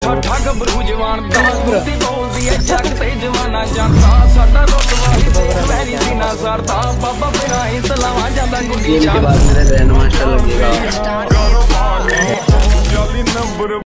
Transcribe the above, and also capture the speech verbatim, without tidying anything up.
ਠਾਠਾ ਗੱਭਰੂ ਜਵਾਨ ਦਾ ਗੁੱਤੀ ਬੋਲਦੀ ਐ ਜੱਗ ਤੇ ਜਵਾਨਾ ਜਾਂਦਾ ਸਾਡਾ ਰੁਤਬਾ ਵੀ ਵੈਰੀ ਸੀ ਨਾ ਸਰਦਾ ਬਾਬਾ ਬਿਨਾਂ ਹੀ ਤਲਾਵਾਂ ਜਾਂਦਾ ਗੁੱਡੀ ਚਾਹ